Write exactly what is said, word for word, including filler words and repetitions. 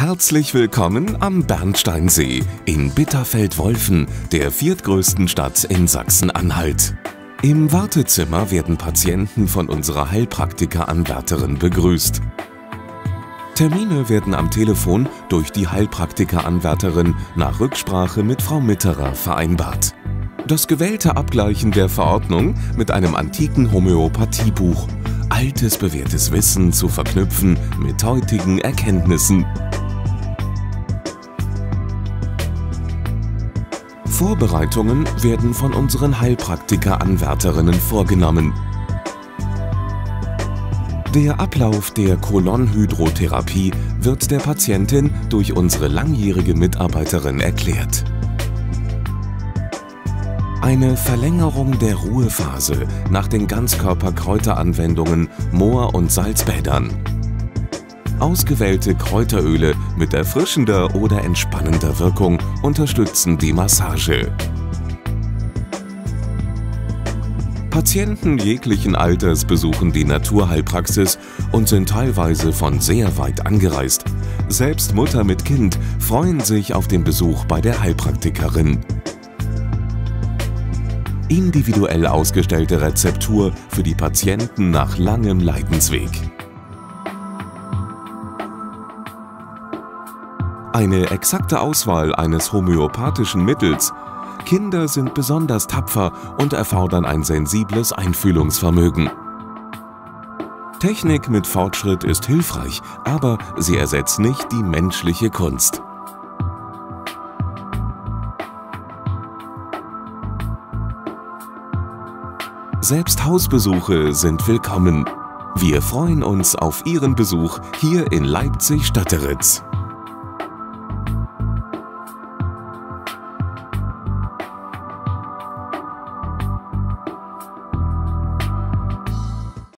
Herzlich willkommen am Bernsteinsee in Bitterfeld-Wolfen, der viertgrößten Stadt in Sachsen-Anhalt. Im Wartezimmer werden Patienten von unserer Heilpraktiker-Anwärterin begrüßt. Termine werden am Telefon durch die Heilpraktiker-Anwärterin nach Rücksprache mit Frau Mitterer vereinbart. Das gewählte Abgleichen der Verordnung mit einem antiken Homöopathiebuch. Altes bewährtes Wissen zu verknüpfen mit heutigen Erkenntnissen. Vorbereitungen werden von unseren Heilpraktiker-Anwärterinnen vorgenommen. Der Ablauf der Kolonhydrotherapie wird der Patientin durch unsere langjährige Mitarbeiterin erklärt. Eine Verlängerung der Ruhephase nach den Ganzkörper-Kräuteranwendungen, Moor- und Salzbädern. Ausgewählte Kräuteröle mit erfrischender oder entspannender Wirkung unterstützen die Massage. Patienten jeglichen Alters besuchen die Naturheilpraxis und sind teilweise von sehr weit angereist. Selbst Mutter mit Kind freuen sich auf den Besuch bei der Heilpraktikerin. Individuell ausgestellte Rezeptur für die Patienten nach langem Leidensweg. Eine exakte Auswahl eines homöopathischen Mittels. Kinder sind besonders tapfer und erfordern ein sensibles Einfühlungsvermögen. Technik mit Fortschritt ist hilfreich, aber sie ersetzt nicht die menschliche Kunst. Selbst Hausbesuche sind willkommen. Wir freuen uns auf Ihren Besuch hier in Leipzig-Stötteritz.